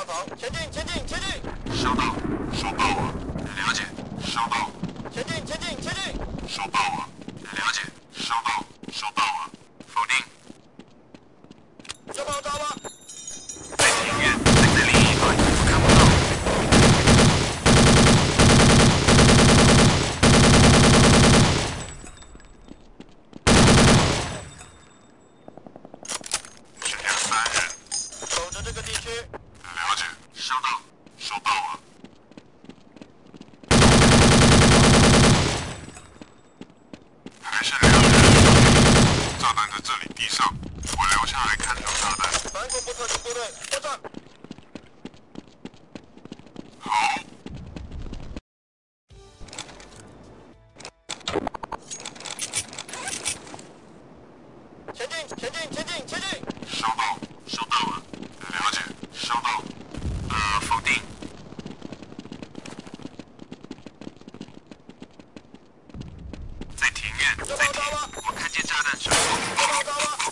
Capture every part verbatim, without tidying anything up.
跑，前进，前进，前进。 收到，收到了，了解，收到。 前进，前进，前进。 收到了，了解，收到，收到了，否定。 这炮到了。 在庭院，在另一端，我看不到。剩下三人。 守着这个地区。 了解，收到，收到了。还剩两人。炸弹在这里地上，我留下来看守炸弹。 反恐怖特警部队作战。 好。 前进，前进，前进，前进。 收到，收到了，了解，收到。呃，否定。在庭院， 这在庭炮到了。 我看见炸弹手。 这炮到了。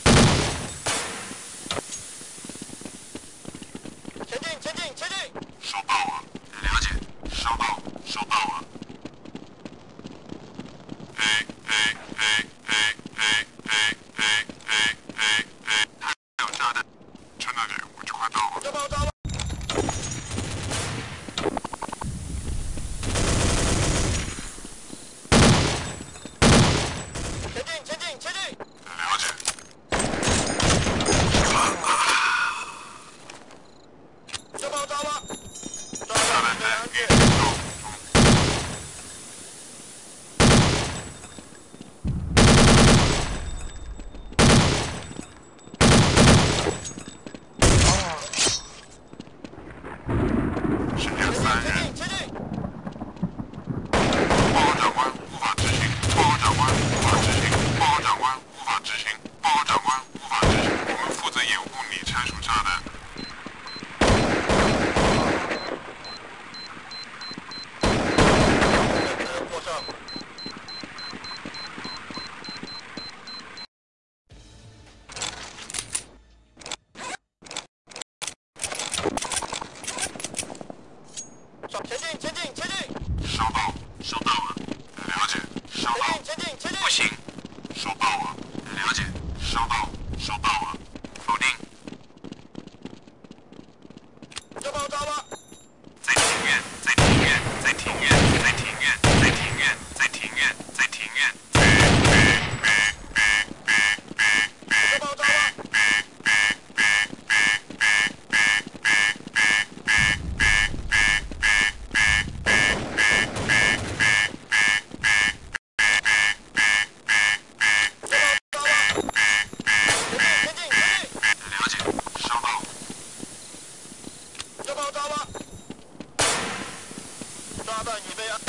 前进，前进，前进。 收到了，了解，收到，收到了。A A A A A A A A A A， 它有炸弹，撑着点，我就快到了。 这炮到了。前进，前进，前进。 了解。 这炮到了。炸炸弹准备弹在预安全。 定道路中。剩下三前人。 进，前进。 报告长官，无法执行。报告长官，无法执行。报告长官，无法执行。报告长官，无法执行。我们负责掩护你拆除炸弹。 过上。上，前进，前进，前进。 收到，收到了，了解，收到。 前进，前进，前进。 不行，收到了，了解，收到，收到了，否定。 这炮到了。 在庭院，在庭院，在庭院，在庭院，在庭院，在庭院，在庭院。 这炮到了。前进，前进。 了解，收到。 这炮到了。炸弹预备啊。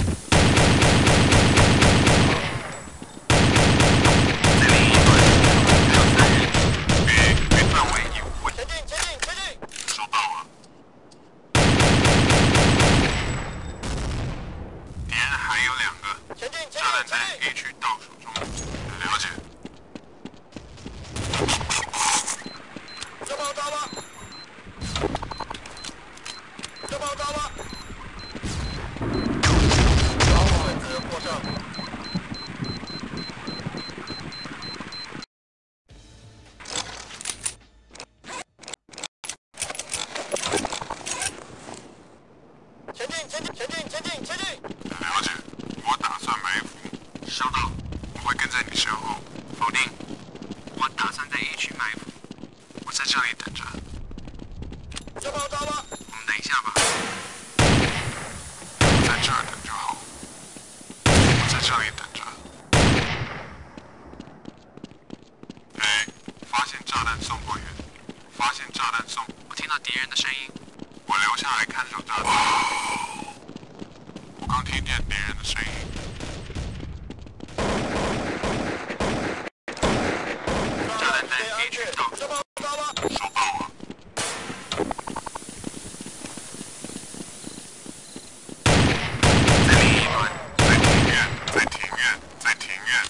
在另一端，还有三人。别别范围有问。 前进，前进，前进。 收到了。敌人还有两个。 前进，前炸弹进， 在前进。 A 区倒数中。了解。 这炮到了。这炮到了。位置过上。前进，前进，前进，前进，前进。 了解，我打算埋伏。收到，我会跟在你身后。否定，我打算在 A 区埋伏。我在这里等着。 这炮到了。 我们等一下吧。我在这儿等就好。我在这里等着。哎，发现炸弹送货员，发现炸弹送。我听到敌人的声音，我留下来看守炸弹。我刚听见敌人的声音。炸弹在 A 区倒数。 这炮到了。 收到了。在另一端，在庭院，在庭院，在庭院。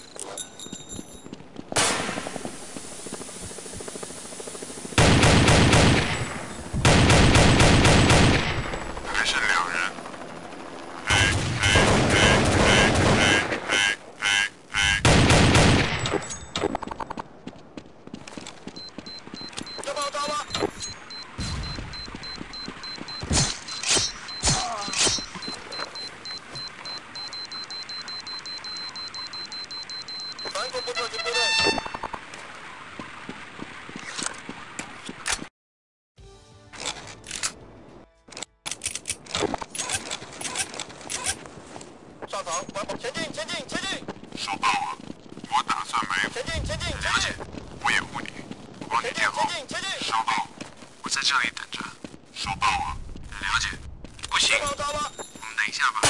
这里等着。收到了。了解。不行， 报告了。 我们等一下吧。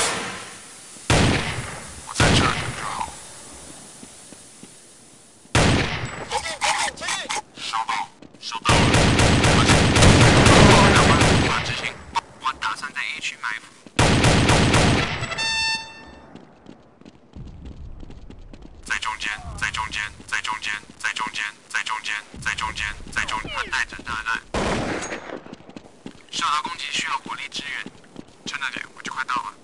我在这儿等就好。 前进，前进，前进。 收到，收到了。了解。长官，无法执行。我打算在 A 区埋伏。在中间，在中间，在中间，在中间，在中间，在中间，在中间，他带着炸弹。受到攻击需要火力支援。趁着点，我就快到了。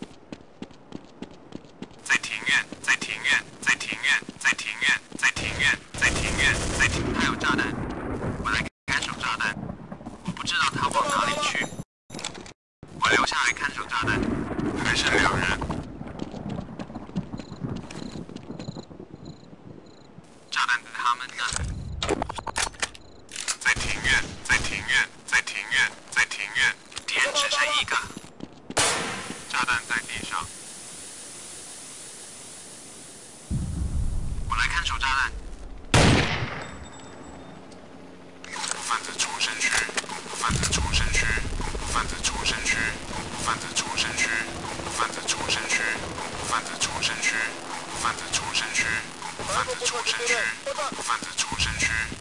在庭院，在庭院，在庭院，在庭院，在庭院，在庭院，在庭。他有炸弹，我来看守炸弹。我不知道他往哪里去，我留下来看守炸弹。还剩两人。炸弹在他们那。在庭院，在庭院，在庭院，在庭院，敌人只剩一个。炸弹在地上。我来看守炸弹。恐怖分子重生区，恐怖分子重生区，恐怖分子重生区，恐怖分子重生区，恐怖分子重生区，恐怖分子重生区，恐怖分子重生区，恐怖分子重生区，恐怖分子重生区。